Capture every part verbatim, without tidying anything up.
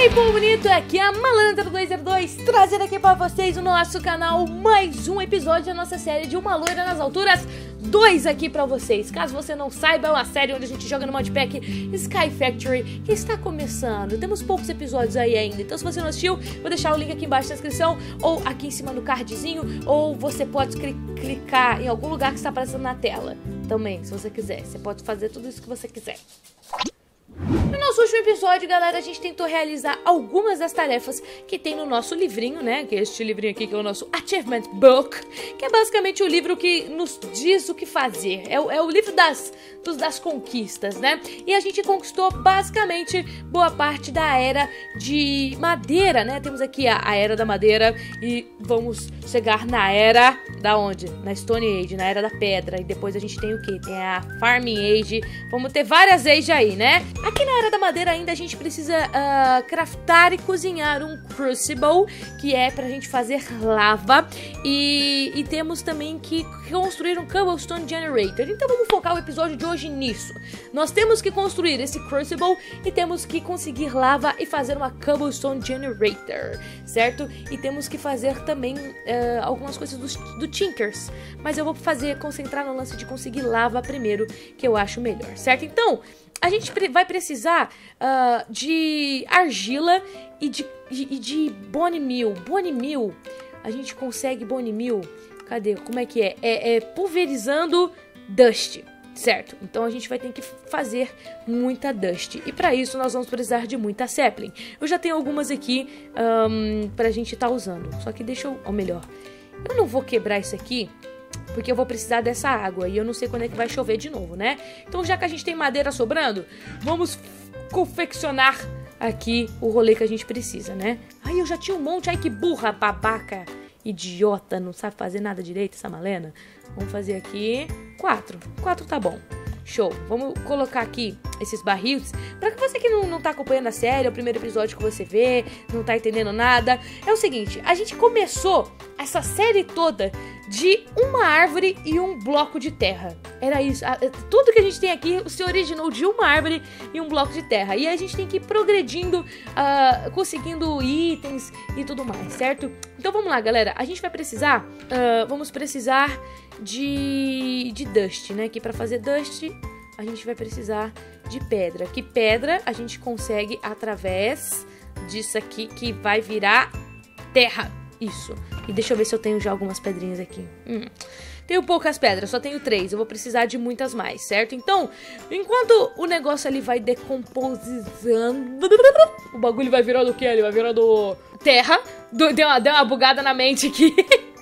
aí, povo bonito, aqui é a Malandra dois zero dois, trazendo aqui pra vocês o nosso canal mais um episódio da nossa série de Uma Loira nas Alturas dois aqui pra vocês. Caso você não saiba, é uma série onde a gente joga no modpack Sky Factory, que está começando. Temos poucos episódios aí ainda, então se você não assistiu, vou deixar o link aqui embaixo na descrição, ou aqui em cima no cardzinho, ou você pode clicar em algum lugar que está aparecendo na tela também, se você quiser. Você pode fazer tudo isso que você quiser. No nosso último episódio, galera, a gente tentou realizar algumas das tarefas que tem no nosso livrinho, né? Que é este livrinho aqui, que é o nosso Achievement Book, que é basicamente o livro que nos diz o que fazer. É o, é o livro das, dos, das conquistas, né? E a gente conquistou basicamente boa parte da Era de Madeira, né? Temos aqui a, a Era da Madeira e vamos chegar na Era da onde? Na Stone Age, na Era da Pedra. E depois a gente tem o quê? Tem a Farming Age. Vamos ter várias Age aí, né? Aqui na Era da Madeira ainda a gente precisa uh, craftar e cozinhar um Crucible, que é pra gente fazer lava, e, e temos também que construir um Cobblestone Generator. Então vamos focar o episódio de hoje nisso. Nós temos que construir esse Crucible e temos que conseguir lava e fazer uma Cobblestone Generator, certo? E temos que fazer também uh, algumas coisas do, do Tinkers, mas eu vou fazer, concentrar no lance de conseguir lava primeiro, que eu acho melhor, certo? Então a gente vai precisar uh, de argila e de, de, de bone meal. Bone meal, a gente consegue bone meal. Cadê? Como é que é? É, é pulverizando dust, certo? Então a gente vai ter que fazer muita dust. E para isso nós vamos precisar de muita sapling. Eu já tenho algumas aqui um, pra gente estar tá usando. Só que deixa eu... Ou melhor, eu não vou quebrar isso aqui, porque eu vou precisar dessa água e eu não sei quando é que vai chover de novo, né? Então, já que a gente tem madeira sobrando, vamos confeccionar aqui o rolê que a gente precisa, né? Ai, eu já tinha um monte. Ai, que burra, babaca, idiota, não sabe fazer nada direito essa Malena. Vamos fazer aqui quatro. Quatro tá bom. Show. Vamos colocar aqui esses barris. Pra que você que não, não tá acompanhando a série, é o primeiro episódio que você vê, não tá entendendo nada. É o seguinte, a gente começou essa série toda de uma árvore e um bloco de terra. Era isso. Tudo que a gente tem aqui se originou de uma árvore e um bloco de terra. E a gente tem que ir progredindo, uh, conseguindo itens e tudo mais, certo? Então vamos lá, galera. A gente vai precisar, uh, vamos precisar de, de dust, né? Que pra fazer dust a gente vai precisar de pedra. Que pedra a gente consegue através disso aqui que vai virar terra. Isso. E deixa eu ver se eu tenho já algumas pedrinhas aqui. Hum. Tenho poucas pedras, só tenho três. Eu vou precisar de muitas mais, certo? Então, enquanto o negócio ali vai decomposando, o bagulho vai virando o que? Ele vai virando terra. Do, deu, uma, deu uma bugada na mente aqui.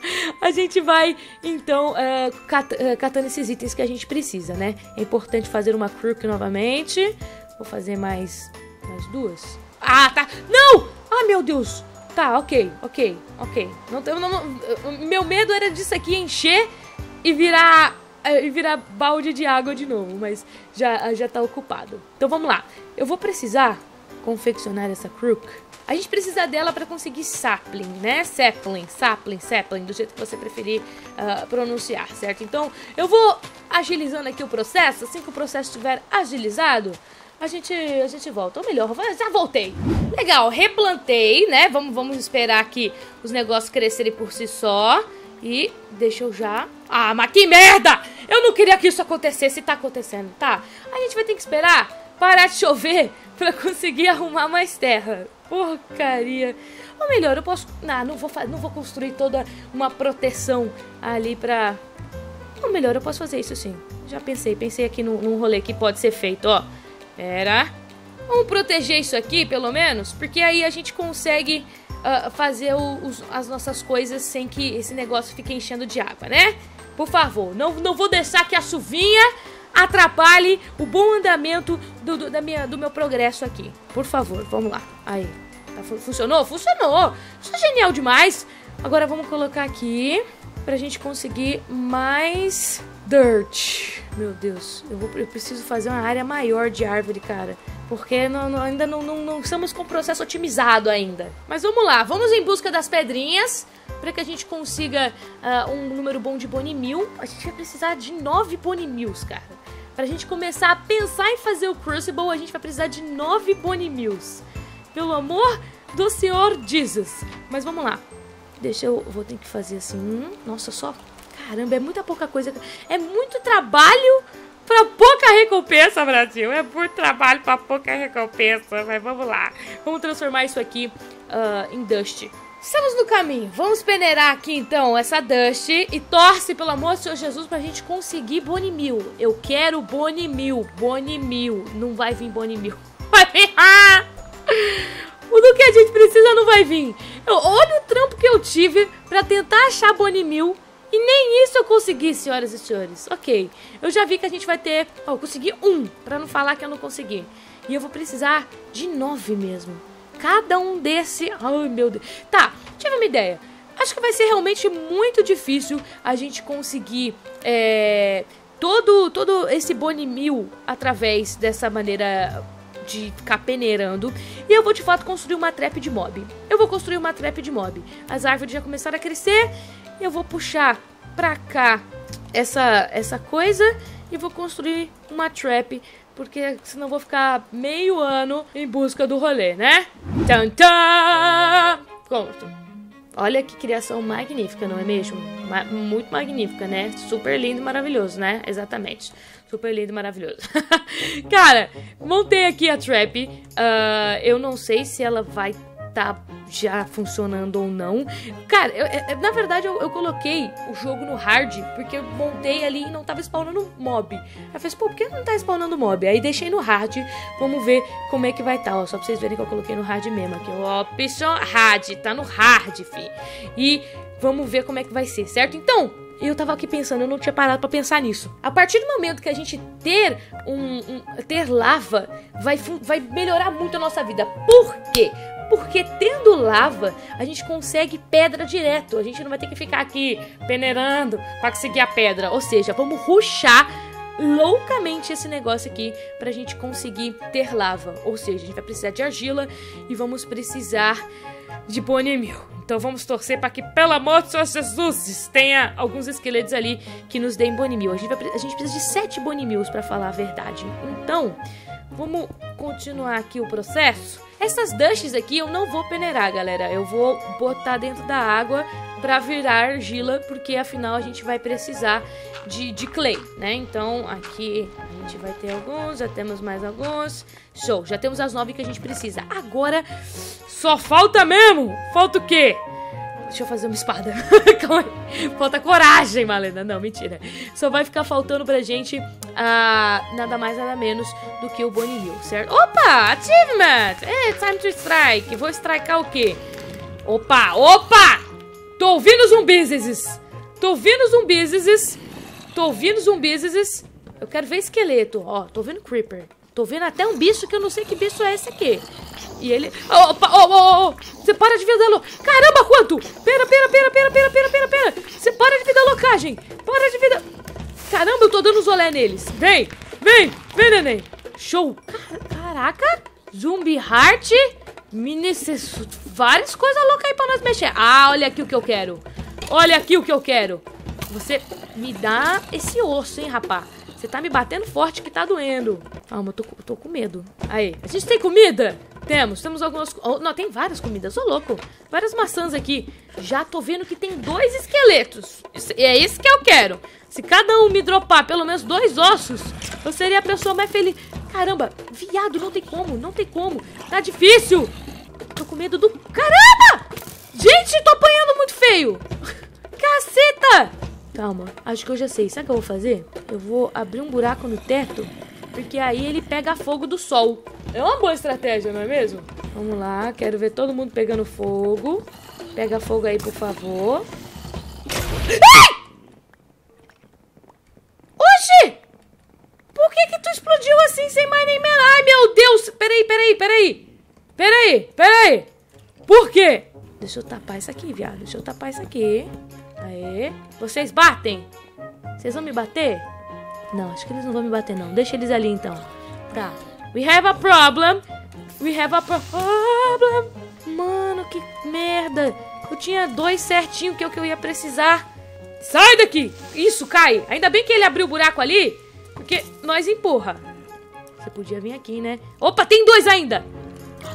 A gente vai, então, uh, cat, uh, catando esses itens que a gente precisa, né? É importante fazer uma crook novamente. Vou fazer mais, mais duas. Ah, tá. Não! Ah, meu Deus! Tá, ok, ok, ok. Não, não, não, meu medo era disso aqui encher e virar, e virar balde de água de novo, mas já, já tá ocupado. Então vamos lá. Eu vou precisar confeccionar essa crook. A gente precisa dela para conseguir sapling, né? Sapling, sapling, sapling, do jeito que você preferir uh, pronunciar, certo? Então eu vou agilizando aqui o processo. Assim que o processo estiver agilizado, A gente, a gente volta, ou melhor, já voltei. Legal, replantei, né? Vamos, vamos esperar aqui os negócios crescerem por si só. E deixa eu já... Ah, mas que merda! Eu não queria que isso acontecesse, tá acontecendo, tá? A gente vai ter que esperar parar de chover pra conseguir arrumar mais terra. Porcaria. Ou melhor, eu posso... Não, não vou, não vou construir toda uma proteção ali pra... Ou melhor, eu posso fazer isso sim. Já pensei, pensei aqui num, num rolê que pode ser feito, ó. Pera. Vamos proteger isso aqui, pelo menos, porque aí a gente consegue uh, fazer o, os, as nossas coisas sem que esse negócio fique enchendo de água, né? Por favor, não, não vou deixar que a chuvinha atrapalhe o bom andamento do, do, da minha, do meu progresso aqui. Por favor, vamos lá. Aí. Tá, funcionou? Funcionou! Isso é genial demais! Agora vamos colocar aqui pra gente conseguir mais dirt. Meu Deus, eu, vou, eu preciso fazer uma área maior de árvore, cara. Porque não, não, ainda não, não, não estamos com o processo otimizado ainda. Mas vamos lá, vamos em busca das pedrinhas para que a gente consiga uh, um número bom de bone meal. A gente vai precisar de nove bone meals, cara. Pra gente começar a pensar em fazer o Crucible, a gente vai precisar de nove bone meals. Pelo amor do Senhor Jesus. Mas vamos lá. Deixa eu... Vou ter que fazer assim. Nossa, só... Caramba, é muita pouca coisa. É muito trabalho pra pouca recompensa, Brasil. É muito trabalho pra pouca recompensa. Mas vamos lá. Vamos transformar isso aqui uh, em Dust. Estamos no caminho. Vamos peneirar aqui, então, essa Dust. E torce, pelo amor do Senhor Jesus, pra gente conseguir Bone Meal. Eu quero Bone Meal. Bone Meal. Não vai vir Bone Meal. Vai vir... Ah! O do que a gente precisa não vai vir. Eu, olha o trampo que eu tive pra tentar achar Bone Meal. E nem isso eu consegui, senhoras e senhores. Ok, eu já vi que a gente vai ter... Ó, eu consegui um, pra não falar que eu não consegui. E eu vou precisar de nove mesmo. Cada um desse... Ai, meu Deus. Tá, tive uma ideia. Acho que vai ser realmente muito difícil a gente conseguir é, todo, todo esse Bone Meal através dessa maneira de ficar peneirando. E eu vou, de fato, construir uma trap de mob. Eu vou construir uma trap de mob. As árvores já começaram a crescer... Eu vou puxar pra cá essa, essa coisa e vou construir uma trap, porque senão eu vou ficar meio ano em busca do rolê, né? Tchan, tchan! Pronto. Olha que criação magnífica, não é mesmo? Ma- muito magnífica, né? Super lindo e maravilhoso, né? Exatamente. Super lindo e maravilhoso. Cara, montei aqui a trap. Uh, eu não sei se ela vai tá já funcionando ou não. Cara, eu, eu, na verdade eu, eu coloquei o jogo no hard porque eu montei ali e não tava spawnando mob. Aí eu falei, pô, por que não tá spawnando mob? Aí deixei no hard, vamos ver como é que vai tá, ó, só pra vocês verem que eu coloquei no hard mesmo aqui, ó, option hard, tá no hard, fi. E vamos ver como é que vai ser, certo? Então, eu tava aqui pensando, eu não tinha parado pra pensar nisso. A partir do momento que a gente ter um, um ter lava, vai, vai melhorar muito a nossa vida. Por quê? Porque tendo lava, a gente consegue pedra direto. A gente não vai ter que ficar aqui peneirando pra conseguir a pedra. Ou seja, vamos rushar loucamente esse negócio aqui pra gente conseguir ter lava. Ou seja, a gente vai precisar de argila e vamos precisar de Bone Meal. Então vamos torcer para que, pelo amor de Jesus, tenha alguns esqueletos ali que nos deem Bone Meal. A gente, vai, a gente precisa de sete Bone Meals pra falar a verdade. Então, vamos continuar aqui o processo. Essas Dusts aqui eu não vou peneirar, galera. Eu vou botar dentro da água pra virar argila, porque afinal a gente vai precisar de, de clay, né? Então aqui a gente vai ter alguns, já temos mais alguns. Show, já temos as nove que a gente precisa. Agora só falta mesmo. Falta o quê? Deixa eu fazer uma espada. Calma aí. Falta coragem, Malena. Não, mentira. Só vai ficar faltando pra gente uh, nada mais, nada menos do que o Bone Meal, certo? Opa! Achievement! É, time to strike. Vou strikear o quê? Opa! Opa! Tô ouvindo zumbis. Tô ouvindo zumbis. Tô ouvindo zumbis. Eu quero ver esqueleto. Ó, tô ouvindo creeper. Tô vendo até um bicho que eu não sei que bicho é esse aqui. E ele... Opa, oh, oh, oh. Você para de vida louca. Caramba, quanto? Pera, pera, pera, pera, pera, pera, pera, pera. Você para de vida loucagem. Para de vida... Caramba, eu tô dando os olé neles. Vem, vem, vem, neném. Show. Caraca. Zumbi Heart. Mini... Várias coisas loucas aí pra nós mexer. Ah, olha aqui o que eu quero. Olha aqui o que eu quero. Você me dá esse osso, hein, rapá. Você tá me batendo forte que tá doendo. Calma, eu tô, tô com medo. Aí, a gente tem comida? Temos, temos algumas... Oh, não, tem várias comidas, ô louco. Várias maçãs aqui. Já tô vendo que tem dois esqueletos. Isso, é isso que eu quero. Se cada um me dropar pelo menos dois ossos, eu seria a pessoa mais feliz. Caramba, viado, não tem como, não tem como. Tá difícil. Tô com medo do... Caramba! Gente, tô apanhando muito feio. Caceta! Calma, acho que eu já sei. Sabe o que eu vou fazer? Eu vou abrir um buraco no teto, porque aí ele pega fogo do sol. É uma boa estratégia, não é mesmo? Vamos lá, quero ver todo mundo pegando fogo. Pega fogo aí, por favor. Ai! Oxi! Por que que tu explodiu assim, sem mais nem menos? Ai, meu Deus! Peraí, peraí, peraí. Peraí, peraí. Por quê? Deixa eu tapar isso aqui, viado. Deixa eu tapar isso aqui. Aê. Vocês batem? Vocês vão me bater? Não, acho que eles não vão me bater, não. Deixa eles ali, então. Tá. We have a problem. We have a problem. Mano, que merda. Eu tinha dois certinho que é o que eu ia precisar. Sai daqui. Isso, cai. Ainda bem que ele abriu o buraco ali, porque nós empurra. Você podia vir aqui, né? Opa, tem dois ainda.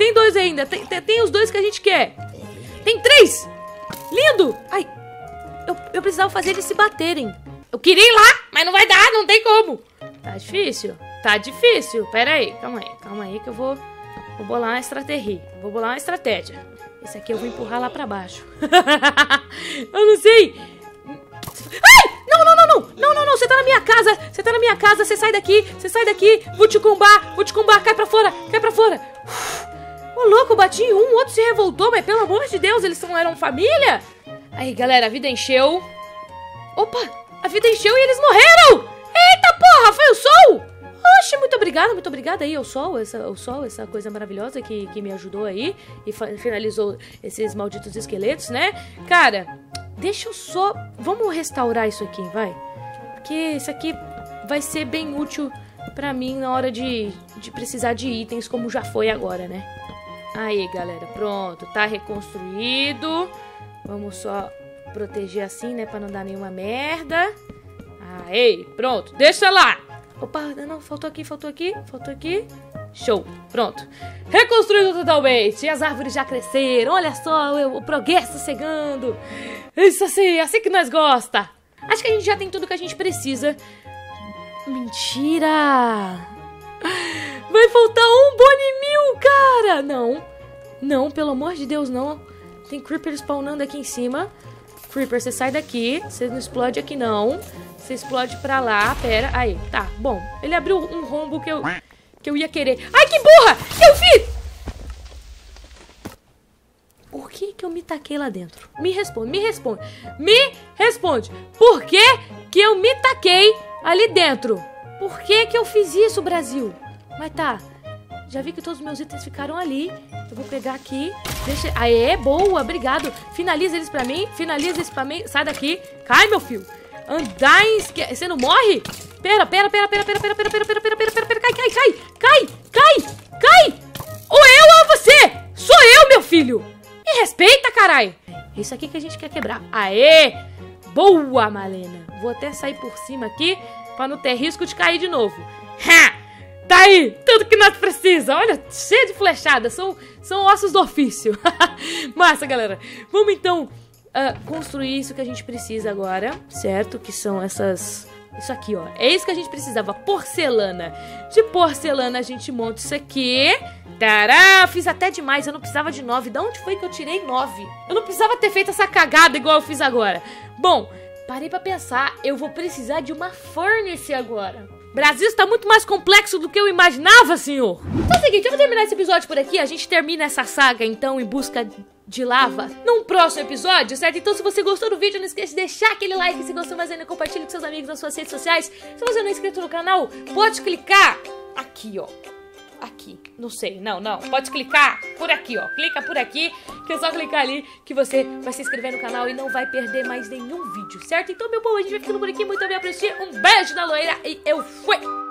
tem dois ainda. Tem, tem, tem os dois que a gente quer. Tem três. Lindo. Ai, eu, eu precisava fazer eles se baterem. Eu queria ir lá, mas não vai dar, não tem como. Tá difícil, tá difícil. Pera aí, calma aí, calma aí que eu vou, vou bolar uma estratégia. Vou bolar uma estratégia. Esse aqui eu vou empurrar lá pra baixo. Eu não sei. Ai! Não, não, não, não. Não, não, não. Você tá na minha casa. Você tá na minha casa. Você sai daqui. Você sai daqui. Vou te combar. Vou te combar. Cai pra fora. Cai pra fora. Ô, louco, eu bati em um. O outro se revoltou. Mas pelo amor de Deus, eles não eram família? Aí, galera, a vida encheu. Opa, a vida encheu e eles morreram. Eita porra, foi o sol. Oxe, muito obrigada, muito obrigada aí ao sol, essa, o sol, essa coisa maravilhosa que, que me ajudou aí e finalizou esses malditos esqueletos, né? Cara, deixa eu só... Vamos restaurar isso aqui, vai? Porque isso aqui vai ser bem útil pra mim na hora de, de precisar de itens, como já foi agora, né? Aí, galera, pronto, tá reconstruído. Vamos só proteger assim, né, pra não dar nenhuma merda. Aí, pronto, deixa lá. Opa, não, faltou aqui, faltou aqui, faltou aqui. Show, pronto. Reconstruído totalmente. E as árvores já cresceram. Olha só, o, o progresso chegando. Isso assim, assim que nós gosta. Acho que a gente já tem tudo que a gente precisa. Mentira. Vai faltar um Bone Mil, cara. Não, não, pelo amor de Deus, não. Tem Creeper spawnando aqui em cima. Creeper, você sai daqui. Você não explode aqui, não. Você explode pra lá, pera, aí, tá, bom. Ele abriu um rombo que eu, que eu ia querer. Ai, que burra! Eu fiz! Por que que eu me taquei lá dentro? Me responde, me responde, me responde. Por que que eu me taquei ali dentro? Por que que eu fiz isso, Brasil? Mas tá, já vi que todos os meus itens ficaram ali. Eu vou pegar aqui, deixa... Aê, boa, obrigado. Finaliza eles pra mim, finaliza eles pra mim. Sai daqui, cai, meu filho. Andar em esque... Você não morre? Pera, pera, pera, pera, pera, pera, pera, pera, pera, pera, pera, pera, cai, cai, cai, cai, cai, cai! Ou eu ou você! Sou eu, meu filho! Me respeita, carai! Isso aqui que a gente quer quebrar. Aê! Boa, Malena! Vou até sair por cima aqui pra não ter risco de cair de novo. Ha! Tá aí! Tudo que nós precisamos! Olha, cheio de flechadas. São, são ossos do ofício. Massa, galera! Vamos então... Uh, construir isso que a gente precisa agora, certo? Que são essas... Isso aqui, ó. É isso que a gente precisava. Porcelana. De porcelana a gente monta isso aqui. Tará! Fiz até demais. Eu não precisava de nove. Da onde foi que eu tirei nove? Eu não precisava ter feito essa cagada igual eu fiz agora. Bom, parei pra pensar. Eu vou precisar de uma furnace agora. Brasil está muito mais complexo do que eu imaginava, senhor. Então é o seguinte, eu vou terminar esse episódio por aqui. A gente termina essa saga, então, em busca de lava num próximo episódio, certo? Então, se você gostou do vídeo, não esqueça de deixar aquele like. Se gostou mais ainda, compartilhe com seus amigos nas suas redes sociais. Se você não é inscrito no canal, pode clicar aqui, ó. Aqui, não sei, não, não. Pode clicar por aqui, ó. Clica por aqui, que é só clicar ali que você vai se inscrever no canal e não vai perder mais nenhum vídeo, certo? Então, meu povo, a gente vai ficando por aqui. Muito obrigado por assistir. Um beijo da loira e eu fui!